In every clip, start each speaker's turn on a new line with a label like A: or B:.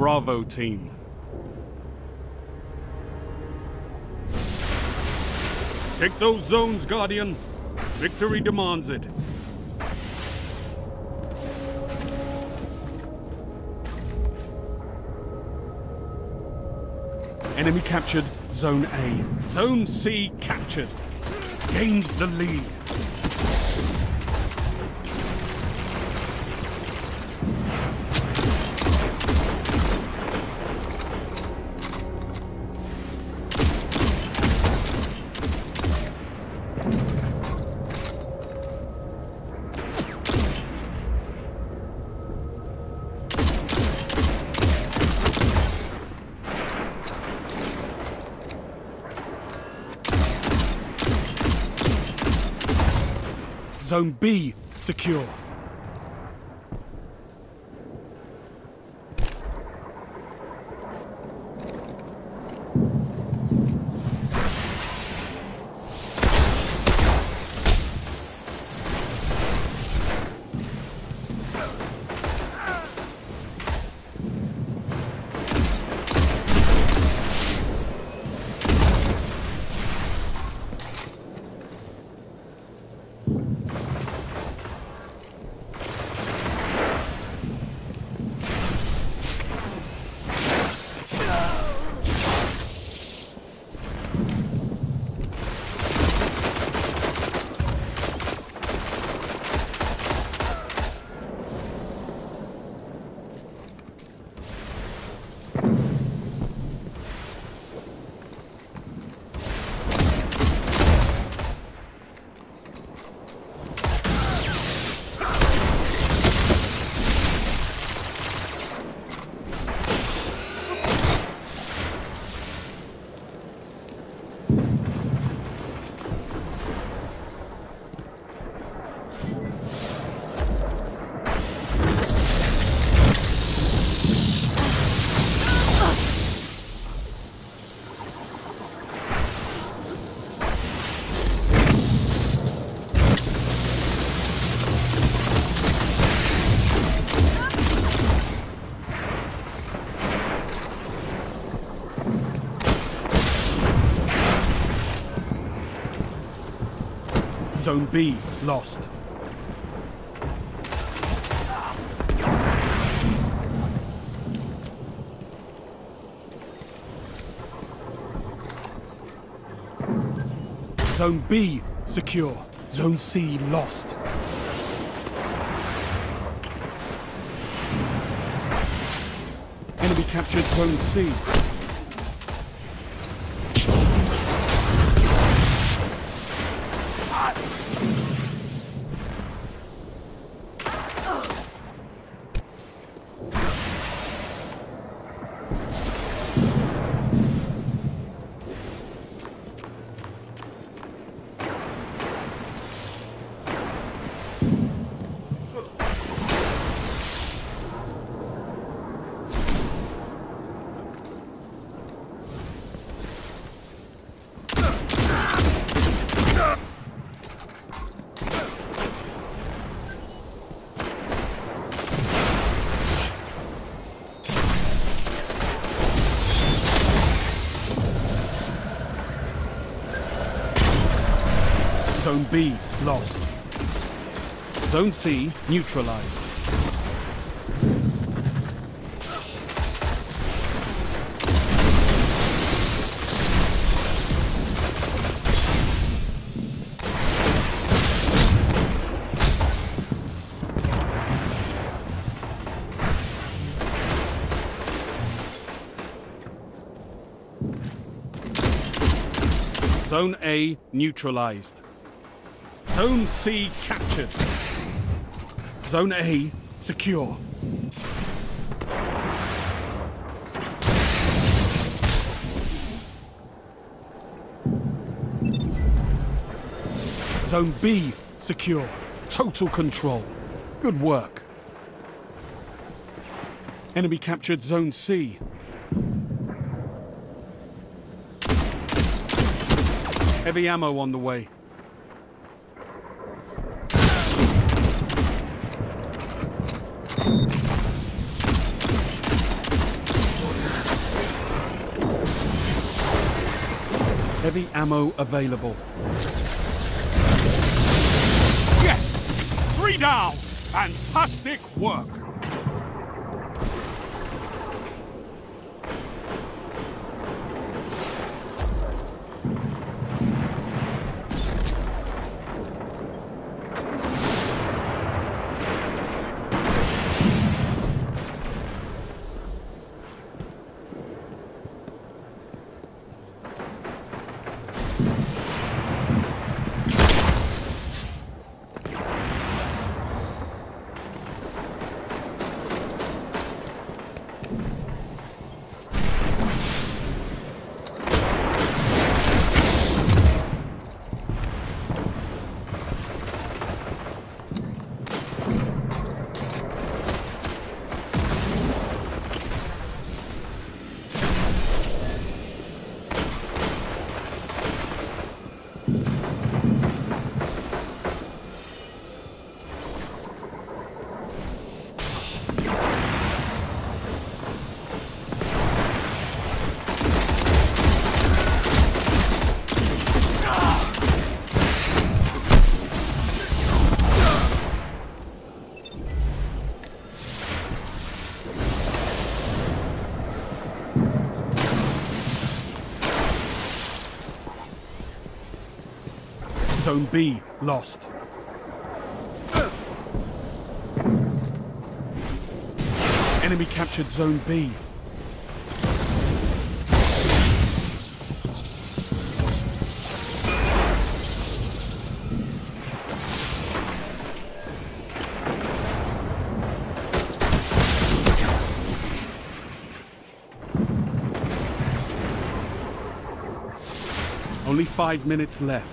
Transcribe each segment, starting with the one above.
A: Bravo team. Take those zones, Guardian. Victory demands it. Enemy captured Zone A. Zone C captured. Gained the lead. Zone B secure. Zone B lost. Zone B secure. Zone C lost. Enemy captured Zone C. Zone B lost. Zone C neutralized. Zone A neutralized. Zone C captured. Zone A secure. Zone B secure. Total control. Good work. Enemy captured Zone C. Heavy ammo on the way. Heavy ammo available. Yes! 3 down! Fantastic work! Zone B lost. Enemy captured Zone B. Only 5 minutes left.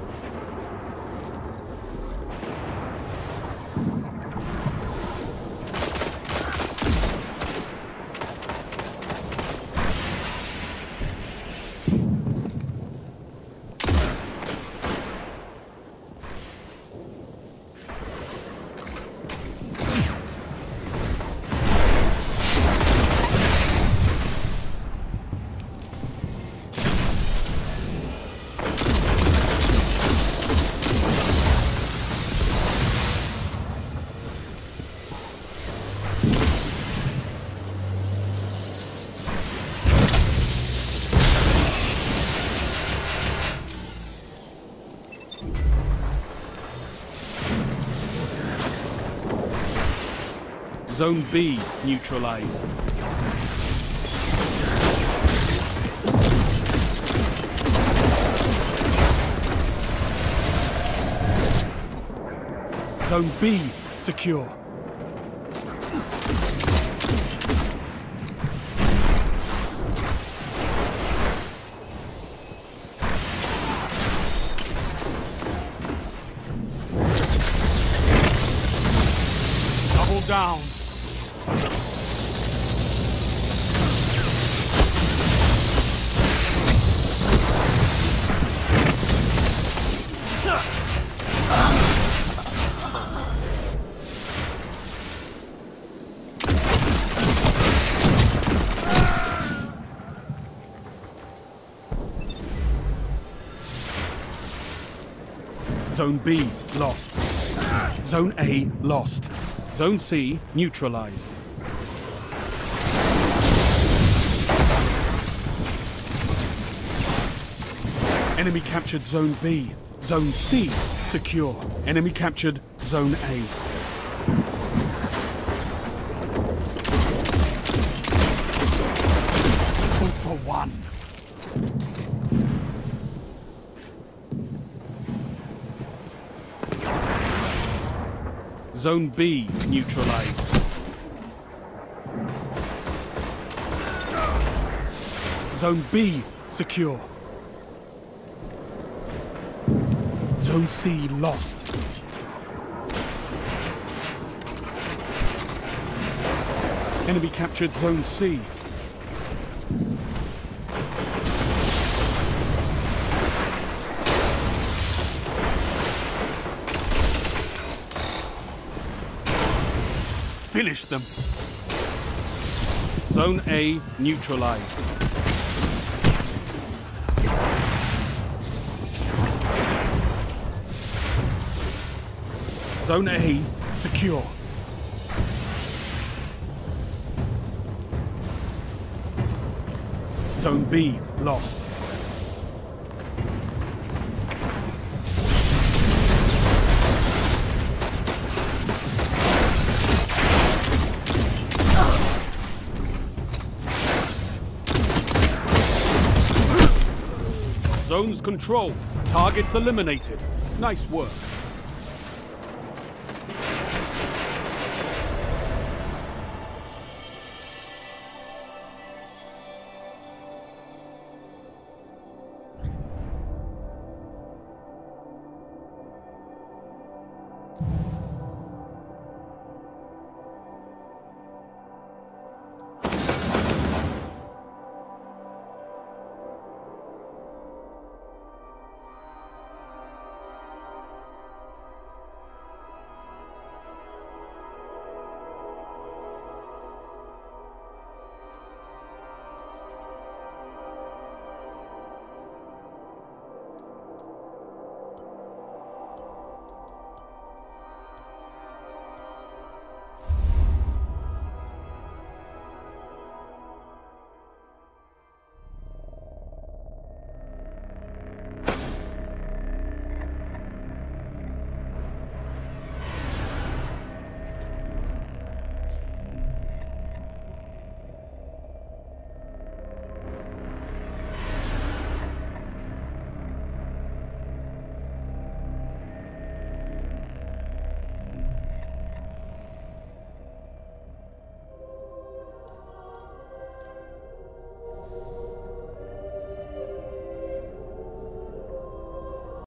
A: Zone B neutralized. Zone B secure. Double down. Zone B lost. Zone A lost. Zone C neutralized. Enemy captured Zone B. Zone C secure. Enemy captured Zone A. Two for one. Zone B neutralized. Zone B secure. Zone C lost. Enemy captured Zone C. Finish them. Zone A neutralized. Zone A secure. Zone B lost. Zones control. Targets eliminated. Nice work.